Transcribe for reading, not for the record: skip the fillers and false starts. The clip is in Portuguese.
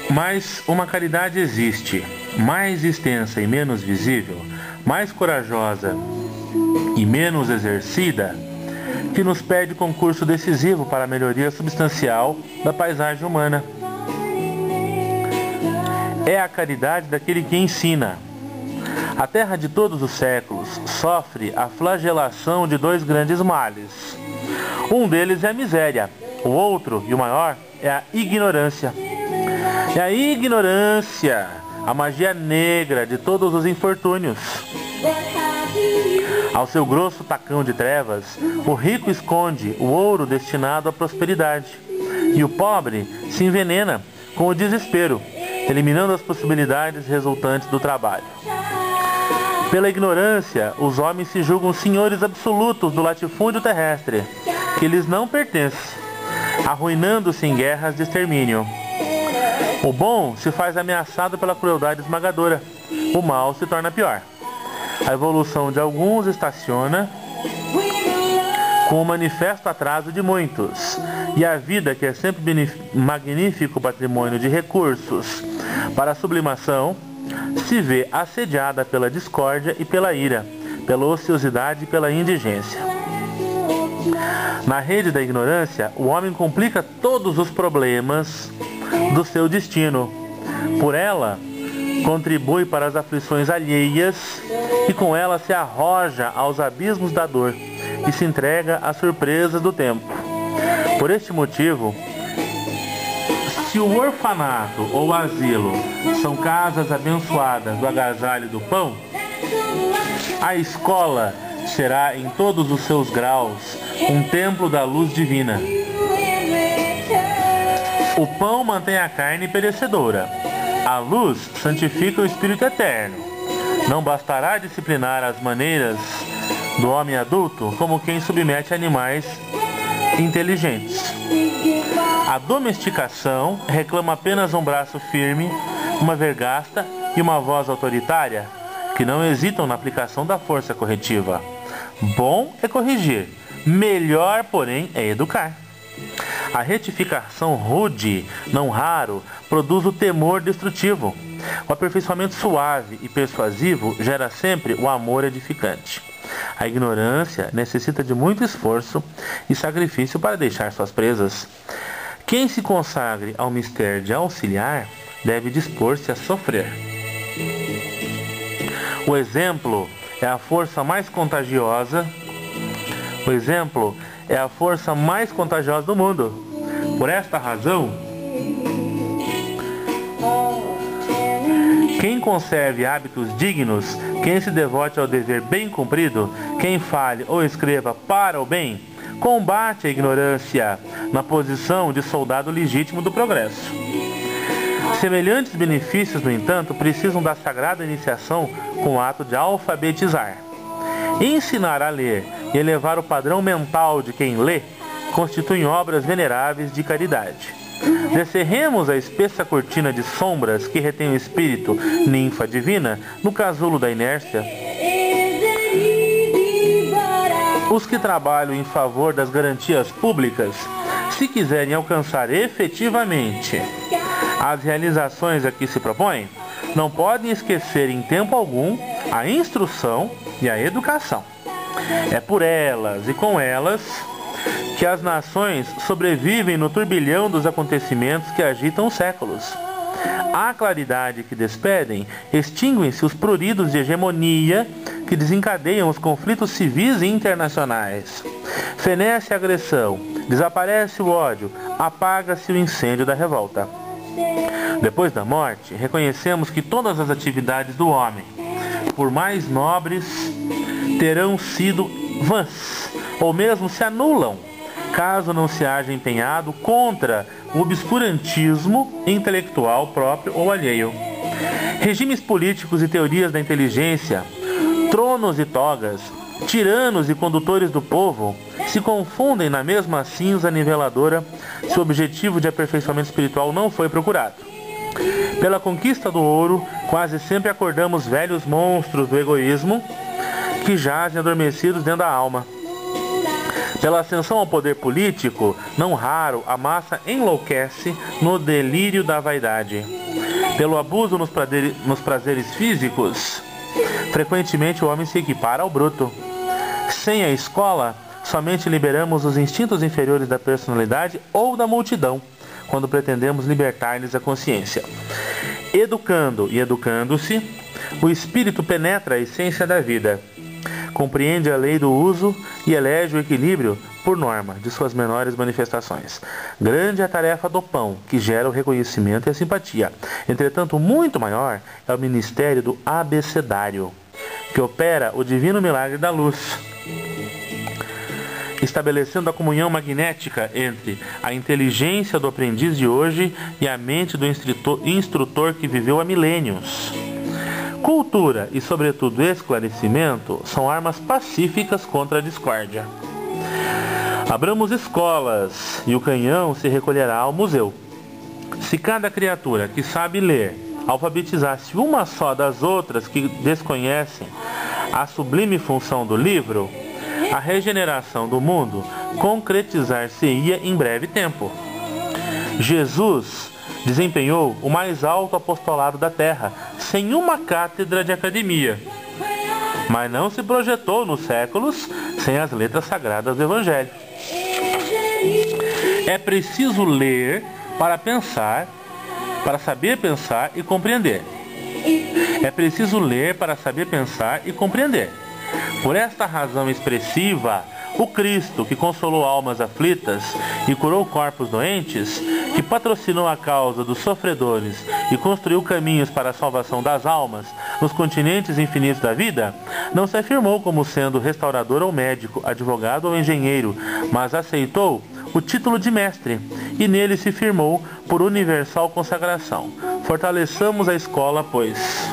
Mas uma caridade existe, mais extensa e menos visível, mais corajosa e menos exercida, que nos pede concurso decisivo para a melhoria substancial da paisagem humana. É a caridade daquele que ensina. A terra de todos os séculos sofre a flagelação de dois grandes males. Um deles é a miséria, o outro, e o maior, é a ignorância. É a ignorância, a magia negra de todos os infortúnios. Ao seu grosso tacão de trevas, o rico esconde o ouro destinado à prosperidade, e o pobre se envenena com o desespero, eliminando as possibilidades resultantes do trabalho. Pela ignorância, os homens se julgam senhores absolutos do latifúndio terrestre, que lhes não pertence, arruinando-se em guerras de extermínio. O bom se faz ameaçado pela crueldade esmagadora, o mal se torna pior. A evolução de alguns estaciona com o manifesto atraso de muitos, e a vida, que é sempre magnífico patrimônio de recursos para a sublimação, se vê assediada pela discórdia e pela ira, pela ociosidade e pela indigência. Na rede da ignorância, o homem complica todos os problemas do seu destino. Por ela, contribui para as aflições alheias e com ela se arroja aos abismos da dor e se entrega às surpresas do tempo. Por este motivo, se o orfanato ou o asilo são casas abençoadas do agasalho e do pão, a escola será em todos os seus graus um templo da luz divina. O pão mantém a carne perecedora. A luz santifica o espírito eterno. Não bastará disciplinar as maneiras do homem adulto como quem submete animais inteligentes. A domesticação reclama apenas um braço firme, uma vergasta e uma voz autoritária, que não hesitam na aplicação da força corretiva. Bom é corrigir, melhor, porém, é educar. A retificação rude, não raro, produz o temor destrutivo. O aperfeiçoamento suave e persuasivo gera sempre o amor edificante. A ignorância necessita de muito esforço e sacrifício para deixar suas presas. Quem se consagre ao mistério de auxiliar deve dispor-se a sofrer. O exemplo é a força mais contagiosa. O exemplo é a força mais contagiosa do mundo. Por esta razão, quem conserve hábitos dignos, quem se devote ao dever bem cumprido, quem fale ou escreva para o bem, combate a ignorância na posição de soldado legítimo do progresso. Semelhantes benefícios, no entanto, precisam da sagrada iniciação com o ato de alfabetizar. Ensinar a ler e elevar o padrão mental de quem lê constituem obras veneráveis de caridade. Descerremos a espessa cortina de sombras que retém o espírito, ninfa divina, no casulo da inércia. Os que trabalham em favor das garantias públicas, se quiserem alcançar efetivamente as realizações a que se propõem, não podem esquecer em tempo algum a instrução e a educação. É por elas e com elas que as nações sobrevivem no turbilhão dos acontecimentos que agitam os séculos. À claridade que despedem, extinguem-se os pruridos de hegemonia que desencadeiam os conflitos civis e internacionais. Fenece a agressão, desaparece o ódio, apaga-se o incêndio da revolta. Depois da morte, reconhecemos que todas as atividades do homem, por mais nobres, terão sido vãs, ou mesmo se anulam, caso não se haja empenhado contra o obscurantismo intelectual próprio ou alheio. Regimes políticos e teorias da inteligência, tronos e togas, tiranos e condutores do povo se confundem na mesma cinza niveladora se o objetivo de aperfeiçoamento espiritual não foi procurado. Pela conquista do ouro, quase sempre acordamos velhos monstros do egoísmo que jazem adormecidos dentro da alma. Pela ascensão ao poder político, não raro a massa enlouquece no delírio da vaidade. Pelo abuso nos prazeres físicos, frequentemente o homem se equipara ao bruto. Sem a escola, somente liberamos os instintos inferiores da personalidade ou da multidão, quando pretendemos libertar-lhes a consciência. Educando e educando-se, o espírito penetra a essência da vida, compreende a lei do uso e elege o equilíbrio por norma de suas menores manifestações. Grande é a tarefa do pão, que gera o reconhecimento e a simpatia. Entretanto, muito maior é o ministério do abecedário, que opera o divino milagre da luz, estabelecendo a comunhão magnética entre a inteligência do aprendiz de hoje e a mente do instrutor que viveu há milênios. Cultura e, sobretudo, esclarecimento são armas pacíficas contra a discórdia. Abramos escolas e o canhão se recolherá ao museu. Se cada criatura que sabe ler alfabetizasse uma só das outras que desconhecem a sublime função do livro, a regeneração do mundo concretizar-se-ia em breve tempo. Jesus desempenhou o mais alto apostolado da terra, sem uma cátedra de academia, mas não se projetou nos séculos sem as letras sagradas do Evangelho. É preciso ler para pensar, para saber pensar e compreender. É preciso ler para saber pensar e compreender. Por esta razão expressiva, o Cristo, que consolou almas aflitas e curou corpos doentes, que patrocinou a causa dos sofredores e construiu caminhos para a salvação das almas nos continentes infinitos da vida, não se afirmou como sendo restaurador ou médico, advogado ou engenheiro, mas aceitou o título de mestre e nele se firmou por universal consagração. Fortaleçamos a escola, pois.